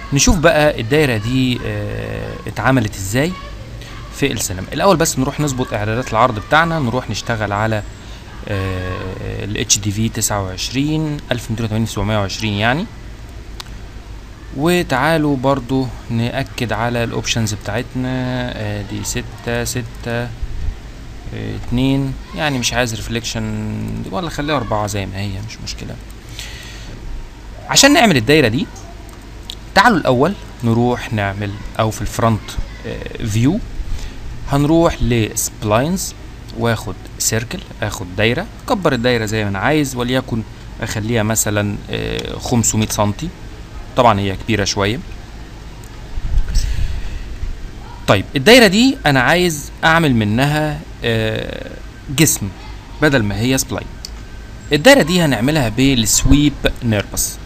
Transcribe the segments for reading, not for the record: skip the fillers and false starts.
نشوف بقى الدايره دي اتعملت ازاي في السينما. الاول بس نروح نظبط اعدادات العرض بتاعنا، نروح نشتغل على ال HDV 29 1280 720 يعني. وتعالوا برضو نأكد على الاوبشنز بتاعتنا، دي 6 6 2 يعني مش عايز ريفليكشن ولا خليها 4 زي ما هي مش مشكلة. عشان نعمل الدايرة دي تعالوا الاول نروح نعمل، او في الفرونت فيو هنروح لسبلاينز واخد سيركل، اخد دايرة، اكبر الدايرة زي ما انا عايز، وليكن اخليها مثلا 500 سنتي، طبعا هي كبيرة شوية. طيب الدايرة دي انا عايز اعمل منها جسم بدل ما هي سبلاين. الدايرة دي هنعملها بالسويب نيربس،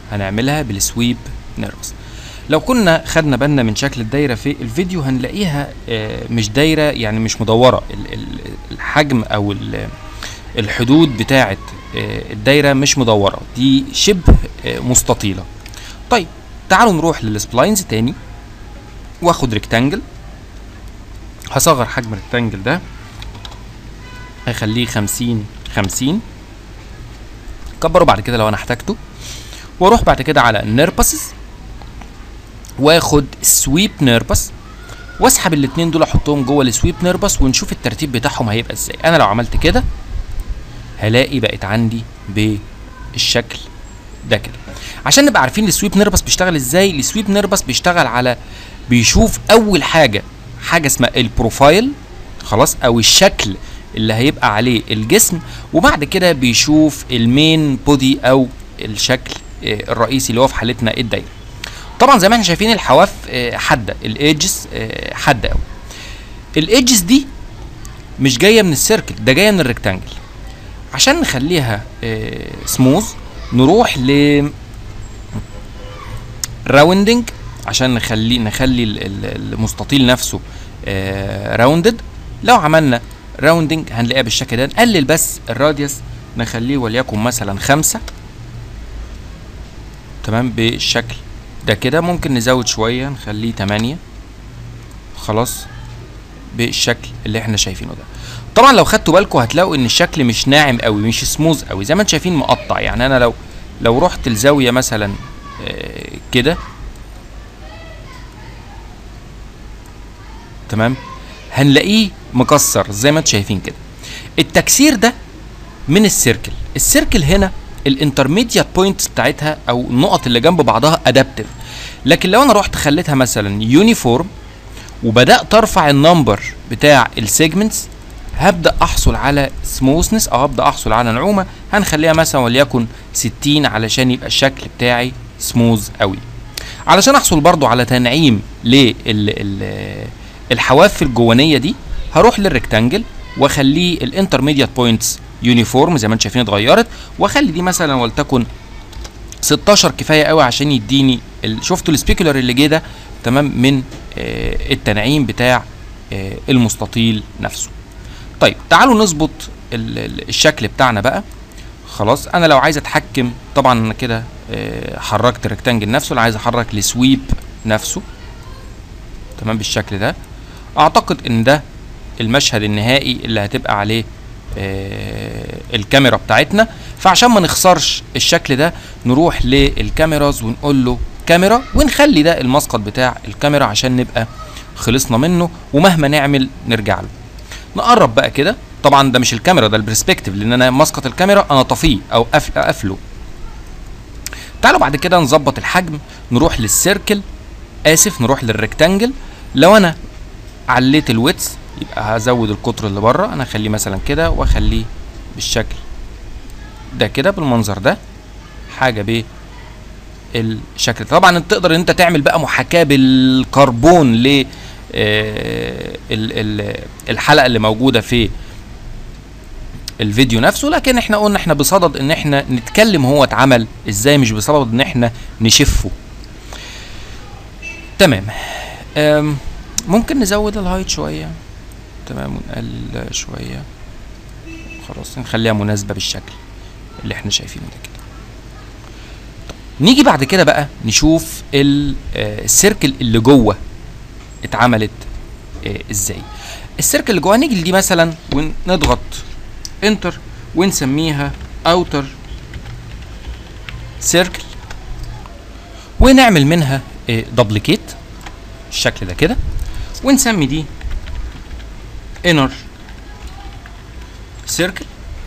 لو كنا خدنا بالنا من شكل الدايرة في الفيديو هنلاقيها مش دايرة، يعني مش مدورة، الحجم او الحدود بتاعة الدايرة مش مدورة، دي شبه مستطيلة. طيب تعالوا نروح للسبلاينز تاني واخد ريكتانجل، هصغر حجم الريكتانجل ده هخليه 50 50، كبره بعد كده لو انا احتاجته، واروح بعد كده على النيربسز واخد سويب نيربس واسحب الاتنين دول احطهم جوه السويب نيربس ونشوف الترتيب بتاعهم هيبقى ازاي. انا لو عملت كده هلاقي بقت عندي بالشكل ده كده. عشان نبقى عارفين السويب نيربس بيشتغل ازاي، السويب نيربس بيشتغل على بيشوف اول حاجه اسمها البروفايل خلاص، او الشكل اللي هيبقى عليه الجسم، وبعد كده بيشوف المين بودي او الشكل الرئيسي اللي هو في حالتنا الدايره. طبعا زي ما احنا شايفين الحواف حاده، الايدجز حاده قوي. الايدجز دي مش جايه من السيركل، ده جايه من الريكتانجل. عشان نخليها سموث نروح ل راوندنج، عشان نخلي المستطيل نفسه راوندد. لو عملنا راوندنج هنلاقيها بالشكل ده. نقلل بس الراديوس نخليه وليكن مثلا 5، تمام بالشكل ده كده. ممكن نزود شويه نخليه 8 خلاص بالشكل اللي احنا شايفينه ده. طبعا لو خدتوا بالكم هتلاقوا ان الشكل مش ناعم قوي، مش سموز قوي زي ما انتم شايفين، مقطع. يعني انا لو رحت الزاويه مثلا كده تمام هنلاقيه مكسر زي ما انتم شايفين كده. التكسير ده من السيركل هنا الانترميديات بوينتس بتاعتها او النقط اللي جنب بعضها ادابتيف. لكن لو انا رحت خليتها مثلا يونيفورم وبدات ارفع النمبر بتاع السيجمنتس هبدا احصل على سموثنس او هبدا احصل على نعومه. هنخليها مثلا وليكن 60 علشان يبقى الشكل بتاعي سموث قوي. علشان احصل برضو على تنعيم للحواف الجوانيه دي هروح للريكتانجل واخليه الانترميديات بوينتس يونيفورم زي ما انتم شايفين اتغيرت، واخلي دي مثلا ولتكن 16 كفايه قوي عشان يديني شفتوا السبيكولر اللي جه ده تمام من التنعيم بتاع المستطيل نفسه. طيب تعالوا نظبط الشكل بتاعنا بقى. خلاص انا لو عايز اتحكم، طبعا انا كده حركت الريكتانجل نفسه، لو عايز احرك السويب نفسه تمام بالشكل ده. اعتقد ان ده المشهد النهائي اللي هتبقى عليه الكاميرا بتاعتنا. فعشان ما نخسرش الشكل ده نروح للكاميراز ونقول له كاميرا ونخلي ده المسقط بتاع الكاميرا عشان نبقى خلصنا منه، ومهما نعمل نرجع له. نقرب بقى كده، طبعا ده مش الكاميرا ده البرسبكتيف لان انا مسقط الكاميرا انا طفيه او قافله. تعالوا بعد كده نظبط الحجم، نروح للسيركل نروح للريكتانجل. لو انا عليت الويتس يبقى هزود القطر اللي بره، انا اخليه مثلا كده واخليه بالشكل ده كده بالمنظر ده، حاجه بالشكل. طبعا انت تقدر انت تعمل بقى محاكاه بالكربون ل الحلقه اللي موجوده في الفيديو نفسه، لكن احنا قلنا احنا بصدد ان احنا نتكلم هو اتعمل ازاي، مش بصدد ان احنا نشفه. تمام. ممكن نزود الهايت شويه، تمام، ونقلل شويه، خلاص نخليها مناسبه بالشكل اللي احنا شايفينه ده كده. نيجي بعد كده بقى نشوف السيركل اللي جوه اتعملت ازاي. السيركل اللي جوه نيجي لدي مثلا ونضغط انتر ونسميها اوتر سيركل، ونعمل منها دوبليكيت الشكل ده كده، ونسمي دي انر سيركل.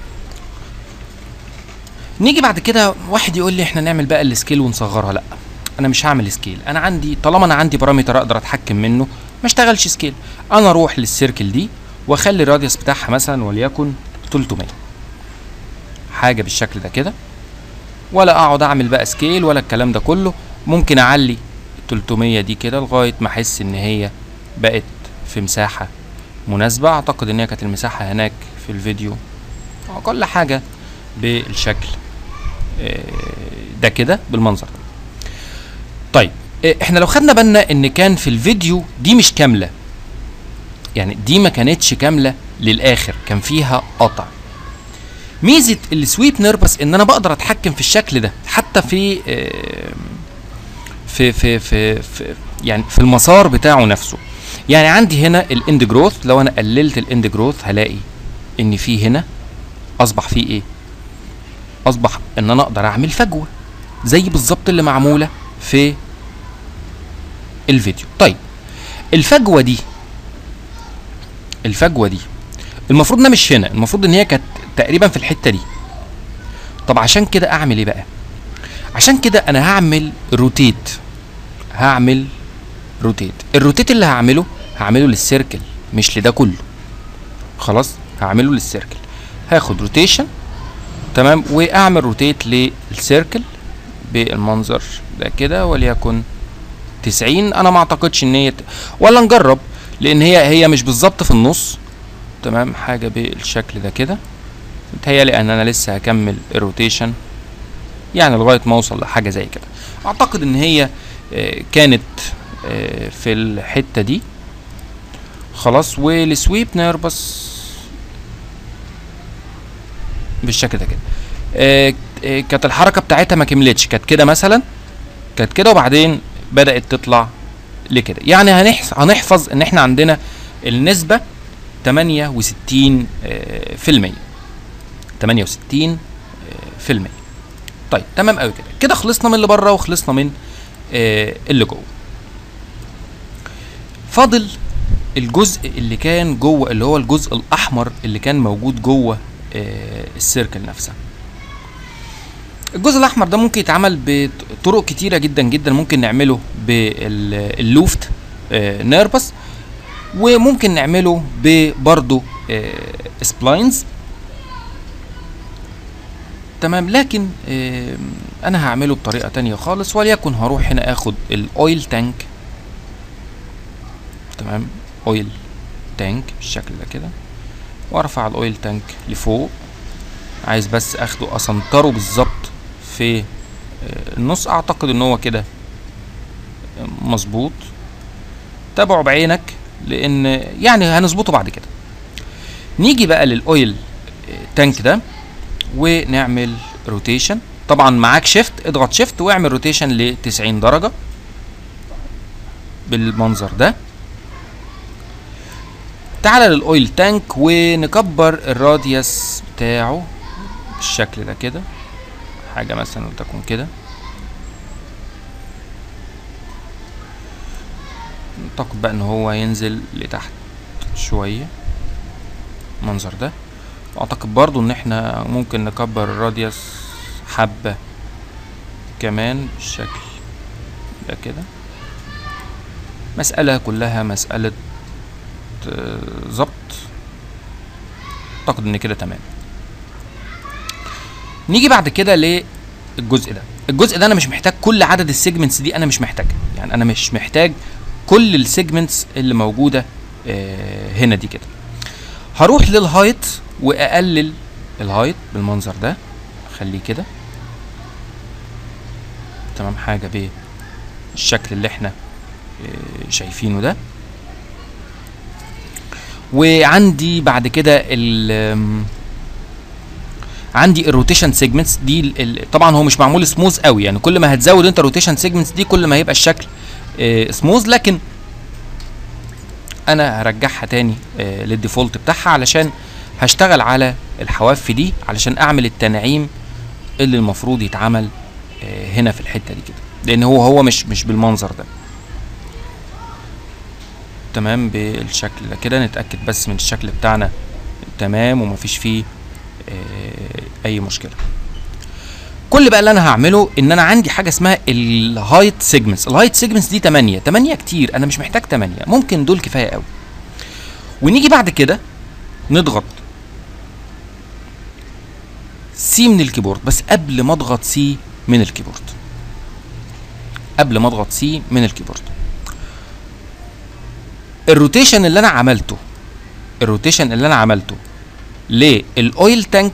نيجي بعد كده واحد يقول لي احنا نعمل بقى السكيل ونصغرها. لا، انا مش هعمل سكيل. انا عندي طالما انا عندي بارامتر اقدر اتحكم منه ما اشتغلش سكيل. انا اروح للسيركل دي واخلي الراديوس بتاعها مثلا وليكن 300 حاجه بالشكل ده كده، ولا اقعد اعمل بقى سكيل ولا الكلام ده كله. ممكن اعلي 300 دي كده لغايه ما احس ان هي بقت في مساحه مناسبه. اعتقد ان هي كانت المساحه هناك في الفيديو كل حاجه بالشكل ده كده بالمنظر ده. طيب احنا لو خدنا بالنا ان كان في الفيديو دي مش كامله، يعني دي ما كانتش كامله للاخر، كان فيها قطع. ميزه السويب نيربس ان انا بقدر اتحكم في الشكل ده حتى في يعني في المسار بتاعه نفسه. يعني عندي هنا الاند جروث، لو انا قللت الاند جروث هلاقي ان في هنا اصبح فيه ايه؟ اصبح ان انا اقدر اعمل فجوه زي بالظبط اللي معموله في الفيديو. طيب الفجوه دي المفروض انها مش هنا، المفروض ان هي كانت تقريبا في الحته دي. طب عشان كده اعمل ايه بقى؟ عشان كده انا هعمل روتيت. الروتيت اللي هعمله للسيركل مش لده كله. خلاص هعمله للسيركل، هاخد روتيشن تمام واعمل روتيت للسيركل بالمنظر ده كده وليكن 90. انا ما اعتقدش ان هي ولا نجرب لان هي مش بالظبط في النص تمام، حاجه بالشكل ده كده. متهيألي ان انا لسه هكمل الروتيشن يعني لغايه ما اوصل لحاجه زي كده. اعتقد ان هي كانت في الحته دي خلاص. والسويب نيربس بالشكل ده كده. كانت الحركه بتاعتها ما كملتش، كانت كده مثلا، كانت كده وبعدين بدات تطلع لكده. يعني هنحفظ ان احنا عندنا النسبه 68%. 68%. طيب تمام قوي كده. كده خلصنا من اللي بره وخلصنا من اللي جوه. فاضل الجزء اللي كان جوه، اللي هو الجزء الاحمر اللي كان موجود جوه السيركل نفسها. الجزء الاحمر ده ممكن يتعمل بطرق كتيره جدا جدا. ممكن نعمله باللوفت نيربس، وممكن نعمله برضه سبلاينز تمام. لكن انا هعمله بطريقه تانية خالص، وليكن هروح هنا اخد الاويل تانك تمام، اويل تانك بالشكل ده كده، وارفع الاويل تانك لفوق. عايز بس اخده اسنطره بالظبط في النص. اعتقد ان هو كده مظبوط. تابعه بعينك لان يعني هنظبطه بعد كده. نيجي بقى للاويل تانك ده ونعمل روتيشن. طبعا معاك شيفت، اضغط شيفت واعمل روتيشن ل 90 درجه بالمنظر ده. تعالى للاويل تانك ونكبر الراديوس بتاعه بالشكل ده كده، حاجه مثلا تكون كده. اعتقد بقى ان هو ينزل لتحت شويه المنظر ده. اعتقد برضو ان احنا ممكن نكبر الراديوس حبه كمان بالشكل ده كده. مسألة كلها مسألة ظبط. اعتقد ان كده تمام. نيجي بعد كده للجزء ده. الجزء ده انا مش محتاج كل عدد السيجمنتس دي، انا مش محتاجها. يعني انا مش محتاج كل السيجمنتس اللي موجودة هنا دي كده. هروح للهايت واقلل بالمنظر ده، اخليه كده تمام، حاجة بالشكل اللي احنا شايفينه ده. وعندي بعد كده عندي الروتيشن سيجمنتس دي طبعا هو مش معمول سموث قوي، يعني كل ما هتزود انت روتيشن سيجمنتس دي كل ما هيبقى الشكل سموث، لكن انا هرجعها تاني للديفولت بتاعها علشان هشتغل على الحواف دي علشان اعمل التنعيم اللي المفروض يتعمل هنا في الحته دي كده، لان هو مش بالمنظر ده. تمام بالشكل ده كده، نتاكد بس من الشكل بتاعنا تمام ومفيش فيه اي مشكله. كل بقى اللي انا هعمله ان انا عندي حاجه اسمها الهايت سيجمنتس. الهايت سيجمنتس دي 8 كتير، انا مش محتاج 8، ممكن دول كفايه قوي. ونيجي بعد كده نضغط سي من الكيبورد، بس قبل ما اضغط سي من الكيبورد، الروتيشن اللي انا عملته للاويل تانك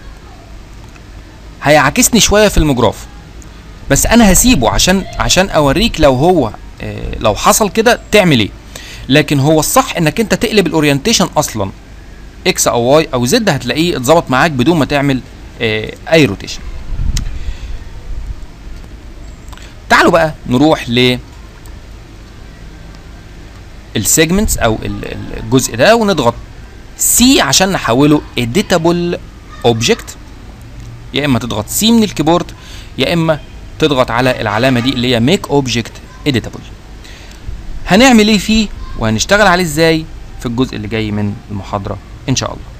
هيعكسني شويه في المجراف، بس انا هسيبه عشان اوريك لو حصل كده تعمل ايه. لكن هو الصح انك انت تقلب الاورينتيشن اصلا اكس او واي او زد، هتلاقيه اتظبط معاك بدون ما تعمل اي روتيشن. تعالوا بقى نروح السيجمنتس او الجزء ده ونضغط سي عشان نحوله editable object. يا اما تضغط سي من الكيبورد يا اما تضغط على العلامه دي اللي هي make object editable. هنعمل ايه فيه وهنشتغل عليه ازاي في الجزء اللي جاي من المحاضره ان شاء الله.